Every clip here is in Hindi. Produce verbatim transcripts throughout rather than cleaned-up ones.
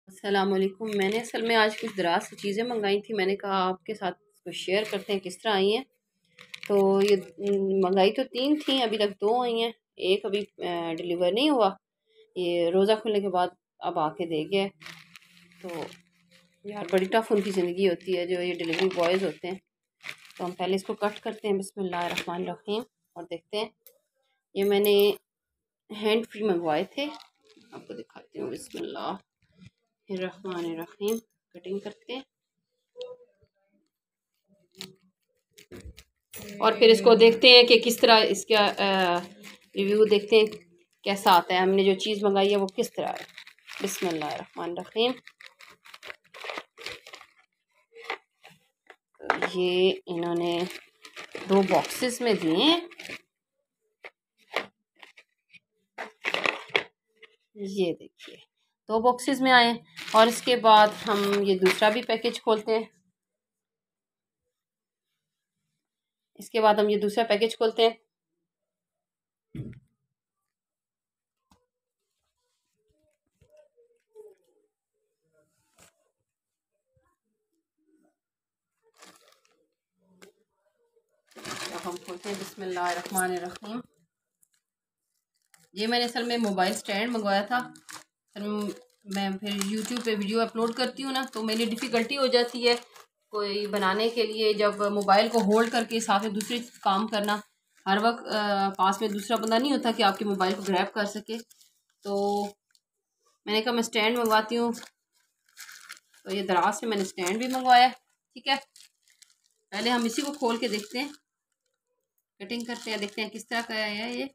अस्सलाम वालेकुम। मैंने असल में आज कुछ दराज से चीज़ें मंगाई थी। मैंने कहा आपके साथ इसको शेयर करते हैं किस तरह आई हैं। तो ये मंगाई तो तीन थी, अभी तक दो आई हैं, एक अभी डिलीवर नहीं हुआ। ये रोज़ा खुलने के बाद अब आके दे गया। तो यार बड़ी टफ उनकी ज़िंदगी होती है जो ये डिलीवरी बॉयज़ होते हैं। तो हम पहले इसको कट करते हैं, बिस्मिल्लाहिर्रहमानिर्रहीम, और देखते हैं। ये मैंने हैंड फ्री मंगवाए थे, आपको दिखाती हूँ। बिस्मिल्लाहिर्रहमानिर्रहीम, कटिंग करते हैं और फिर इसको देखते हैं कि किस तरह इसका रिव्यू देखते हैं कैसा आता है। हमने जो चीज़ मंगाई है वो किस तरह है। बिस्मिल्लाहिर्रहमानिर्रहीम। तो ये इन्होंने दो बॉक्सेस में दिए हैं। ये देखिए दो बॉक्सेस में आए। और इसके बाद हम ये दूसरा भी पैकेज खोलते हैं। इसके बाद हम ये दूसरा पैकेज खोलते हैं। अब हम खोलते हैं। बिस्मिल्लाहिर्रहमानिर्रहीम। ये मैंने असल में मोबाइल स्टैंड मंगवाया था। मैं फिर यूट्यूब पे वीडियो अपलोड करती हूँ ना, तो मेरी डिफ़िकल्टी हो जाती है कोई बनाने के लिए, जब मोबाइल को होल्ड करके साथ में दूसरे काम करना। हर वक्त पास में दूसरा बंदा नहीं होता कि आपके मोबाइल को ग्रैब कर सके। तो मैंने कहा मैं स्टैंड मंगवाती हूँ। तो ये दराज से मैंने स्टैंड भी मंगवाया। ठीक है, पहले हम इसी को खोल के देखते हैं, कटिंग करते हैं, देखते हैं किस तरह का है ये।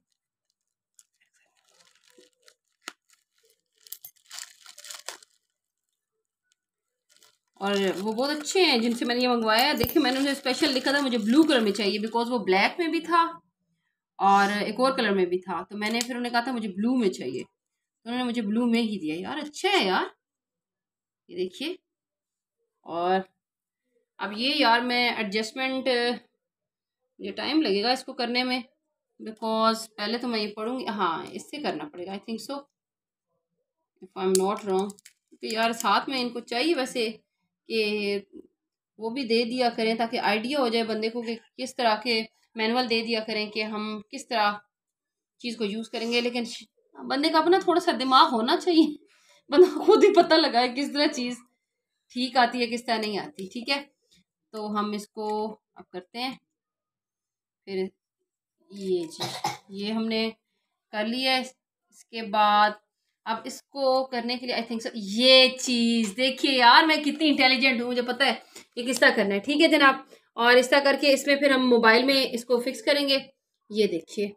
और वो बहुत अच्छे हैं जिनसे मैंने ये मंगवाया है। देखिए मैंने उन्हें स्पेशल लिखा था मुझे ब्लू कलर में चाहिए, बिकॉज वो ब्लैक में भी था और एक और कलर में भी था। तो मैंने फिर उन्हें कहा था मुझे ब्लू में चाहिए, तो उन्होंने मुझे ब्लू में ही दिया। यार अच्छा है यार, ये देखिए। और अब ये यार मैं एडजस्टमेंट, ये टाइम लगेगा इसको करने में, बिकॉज पहले तो मैं ये पढ़ूंगी। हाँ, इससे करना पड़ेगा I think so, if I am not wrong. क्योंकि यार साथ में इनको चाहिए वैसे कि वो भी दे दिया करें ताकि आइडिया हो जाए बंदे को कि किस तरह के, मैनुअल दे दिया करें कि हम किस तरह चीज़ को यूज़ करेंगे। लेकिन बंदे का अपना थोड़ा सा दिमाग होना चाहिए, बंदा खुद ही पता लगाए किस तरह चीज़ ठीक आती है किस तरह नहीं आती। ठीक है, तो हम इसको अब करते हैं। फिर ये जी ये हमने कर लिया है। इसके बाद अब इसको करने के लिए आई थिंक सो ये चीज़ देखिए यार, मैं कितनी इंटेलिजेंट हूँ, मुझे पता है ये किस तरह करना है। ठीक है जनाब, और इस तरह करके इसमें फिर हम मोबाइल में इसको फिक्स करेंगे। ये देखिए,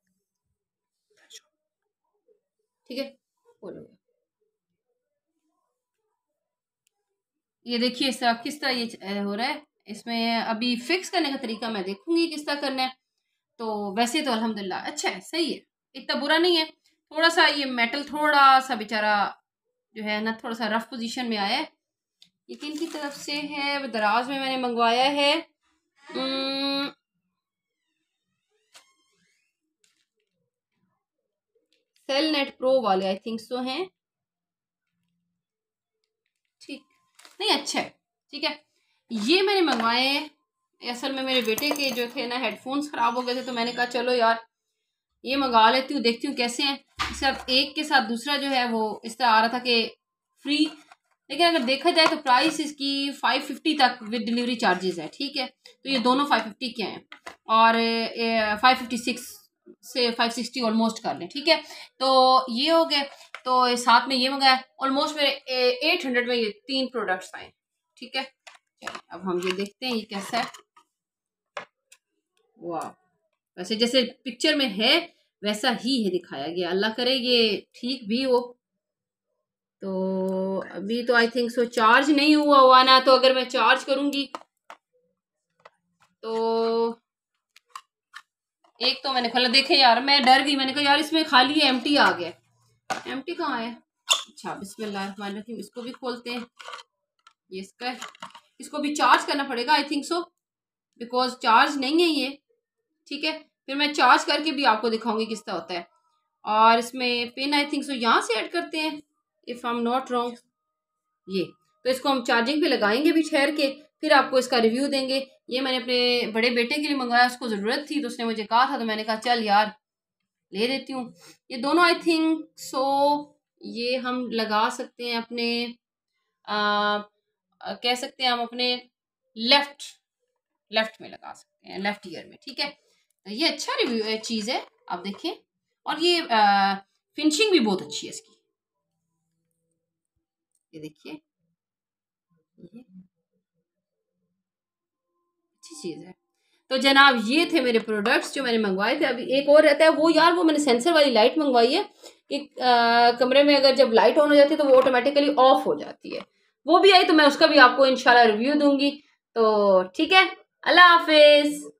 ठीक है, बोलो। ये देखिए इस तरह किस तरह ये हो रहा है। इसमें अभी फिक्स करने का तरीका मैं देखूंगी किस तरह करना है। तो वैसे तो अल्हम्दुलिल्लाह अच्छा है, सही है, इतना बुरा नहीं है। थोड़ा सा ये मेटल थोड़ा सा बेचारा जो है ना थोड़ा सा रफ पोजीशन में आया है। ये किन की तरफ से है? दराज में मैंने मंगवाया है। सेल नेट प्रो वाले आई थिंक सो हैं। ठीक, नहीं अच्छा है, ठीक है। ये मैंने मंगवाए हैं। असल में मेरे बेटे के जो थे ना हेडफोन्स खराब हो गए थे, तो मैंने कहा चलो यार ये मंगा लेती हूँ, देखती हूँ कैसे हैं। सब एक के साथ दूसरा जो है वो इस तरह आ रहा था कि फ्री, लेकिन अगर देखा जाए तो प्राइस इसकी फाइव फिफ्टी तक विद डिलीवरी चार्जेस है। ठीक है, तो ये दोनों फाइव फिफ्टी के हैं और फाइव फिफ्टी सिक्स से फाइव सिक्सटी ऑलमोस्ट कर लें। ठीक है, तो ये हो गए। तो साथ में ये मंगाया, ऑलमोस्ट मेरे एट हंड्रेड में ये तीन प्रोडक्ट्स आए। ठीक है, चलिए अब हम ये देखते हैं ये कैसा है। वाह, वैसे जैसे पिक्चर में है वैसा ही है दिखाया गया, अल्लाह करे ये ठीक भी हो। तो अभी तो आई थिंक सो चार्ज नहीं हुआ हुआ ना, तो अगर मैं चार्ज करूंगी तो एक तो मैंने खोला, देखे यार मैं डर गई, मैंने कहा यार इसमें खाली एम्प्टी आ गया। एम्प्टी कहाँ है? अच्छा बिस्मिल्लाहिर्रहमानिर्रहीम, इसको भी खोलते हैं। ये इसका है, इसको भी चार्ज करना पड़ेगा I think so, because charge नहीं है ये। ठीक है, फिर मैं चार्ज करके भी आपको दिखाऊंगी किस तरह होता है। और इसमें पिन आई थिंक सो यहाँ से ऐड करते हैं, if I am not wrong. ये तो इसको हम चार्जिंग पे लगाएंगे भी ठहर के, फिर आपको इसका रिव्यू देंगे। ये मैंने अपने बड़े बेटे के लिए मंगवाया, उसको ज़रूरत थी तो उसने मुझे कहा था, तो मैंने कहा चल यार ले देती हूँ। ये दोनों आई थिंक सो ये हम लगा सकते हैं अपने आ, आ, कह सकते हैं हम अपने लेफ्ट लेफ्ट में लगा सकते हैं, लेफ्ट ईयर में, ठीक है। तो ये अच्छा रिव्यू चीज़ है, आप देखें। और ये फिनिशिंग भी बहुत अच्छी है इसकी, ये देखिए, ये अच्छी चीज़ है। तो जनाब ये थे मेरे प्रोडक्ट्स जो मैंने मंगवाए थे। अभी एक और रहता है वो, यार वो मैंने सेंसर वाली लाइट मंगवाई है कि आ, कमरे में अगर जब लाइट ऑन हो जाती है तो वो ऑटोमेटिकली ऑफ हो जाती है। वो भी आई तो मैं उसका भी आपको इंशाल्लाह रिव्यू दूंगी। तो ठीक है, अल्लाह हाफिज।